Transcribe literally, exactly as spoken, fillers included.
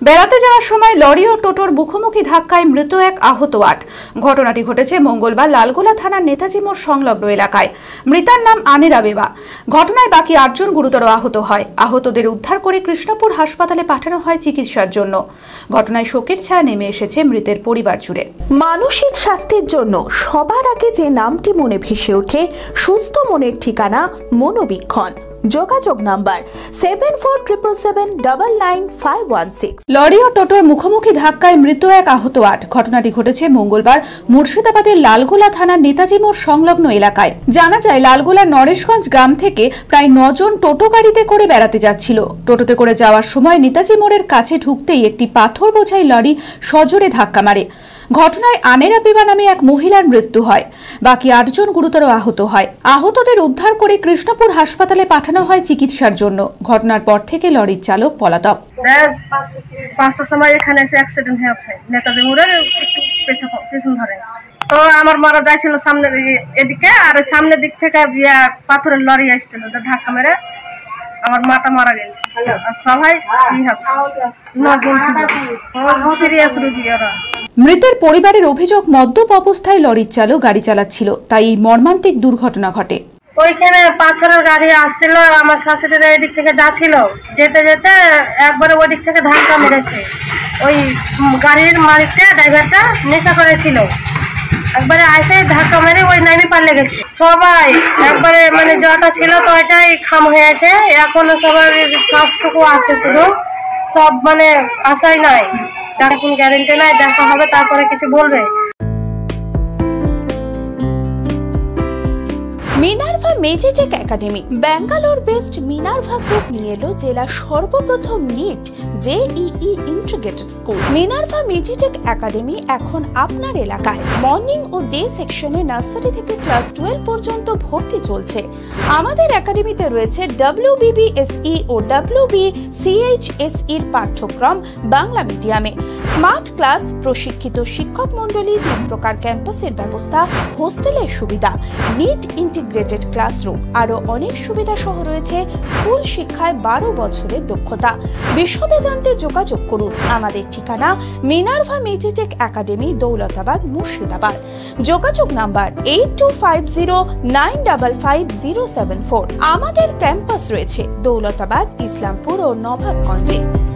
বেড়াতে যাওয়ার সময় লরি ও টোটোর মুখোমুখি ধাক্কায় মৃত এক আহত আট। ঘটনাটি ঘটেছে মঙ্গলবার লালগোলা থানার নেতাজি মোড় সংলগ্ন এলাকায়। মৃতার নাম আনেরা বেবা। ঘটনায় বাকি আটজন গুরুতর আহত হয়। আহতদের উদ্ধার করে কৃষ্ণপুর হাসপাতালে পাঠানো হয় চিকিৎসার জন্য। ঘটনায় শোকের ছায়া নেমে এসেছে মৃতের পরিবার জুড়ে। মানসিক স্বাস্থ্যের জন্য সবার আগে যে নামটি মনে ভেসে ওঠে, সুস্থ মনের ঠিকানা মনোবীক্ষণ। যোগাযোগ number seven four triple seven double nine five one six. Lorry ও টোটোর মুখোমুখি ধাক্কায় মৃত এক আহত আট। ঘটনাটি ঘটেছে মঙ্গলবার মুর্শিদাবাদের লালগোলা থানার নেতাজি মোড় সংলগ্ন এলাকায়। জানা যায়, লালগোলার নরেশগঞ্জ গ্রাম থেকে প্রায় নজন টোটো গাড়িতে করে বেড়াতে যাচ্ছিল। টোটোতে করে যাওয়ার সময় নেতাজি মোড়ের কাছে ঢুকতেই একটি পাথর বোঝাই লরি সজোরে ধাক্কা মারে। ঘটনায় আনেরা বেবা নামে এক মহিলার মৃত্যু হয়। বাকি আটজন গুরুতর আহত হয়। আহতদের উদ্ধার করে কৃষ্ণপুর হাসপাতালে পাঠানো হয় চিকিৎসার জন্য। ঘটনার পর থেকে লরির চালক পলাতক। পাঁচটার সময় এখানে এসে অ্যাক্সিডেন্ট হয়েছে নেতাজি মোড়ের একটু পেছন ধরে। তো আমার মারা যাইছিল সামনের এদিকে, আর সামনের দিক থেকে পাথরের লরি আসছিল, ধাক্কা মেরে আমার মাটা মারা গেছে। আর সবাই সিরিয়াস রোগী। মৃতের পরিবারের অভিযোগ, মদ্যপ অবস্থায় লরির চালক গাড়ি চালাচ্ছিল, তাই এই মর্মান্তিক দুর্ঘটনা ঘটে। ওইখানে পাথরের গাড়ি আসছিল, আমার শাশুড়িরা এদিক থেকে যাচ্ছিল, যেতে যেতে একবারে ওই দিক থেকে ধাক্কা মেরেছে। ওই গাড়ির মালিকটা, ড্রাইভারটা নেশা করেছিল, একবারে আইসে ধাক্কা মেরে ওই নামি পাল্লে গেছে। সবাই একবারে মানে যটা ছিল তো ওইটাই খাম হয়েছে। এখনো সবার শ্বাসটুকু আছে, শুধু সব মানে আশাই নাই, তার কোনো গ্যারেন্টি নাই, দেখা হবে তারপরে কিছু বলবে। Minerva Meditech academy Bangalore based Minerva group নিয়ে এলো জেলার সর্বপ্রথম NEET JEE integrated school. Minerva Meditech academy এখন আপনার এলাকায়। মর্নিং ও ডে সেকশনে নার্সারি থেকে ক্লাস টুয়েলভ পর্যন্ত ভর্তি চলছে। আমাদের একাডেমিতে রয়েছে ডব্লিউবিবিএসই ও ডব্লিউবিসিএইচএসই এর পাঠ্যক্রম বাংলা মিডিয়ামে। স্মার্ট ক্লাস, প্রশিক্ষিত শিক্ষক মন্ডলী, তিন প্রকার ক্যাম্পাসের ব্যবস্থা, হোস্টেলের সুবিধা, নিট ইন্টিগ্রেটেড ক্লাসরুম, আরো অনেক সুবিধা সহ রয়েছে স্কুল শিক্ষায় বারো বছরের দক্ষতা। বিশদে জানতে যোগাযোগ করুন। আমাদের ঠিকানা Minerva Meditech academy, Daulatabad, Murshidabad. যোগাযোগ number eight two five zero nine double five zero seven four. আমাদের ক্যাম্পাস রয়েছে দৌলতাবাদ, ইসলামপুর ও নবাবগঞ্জে।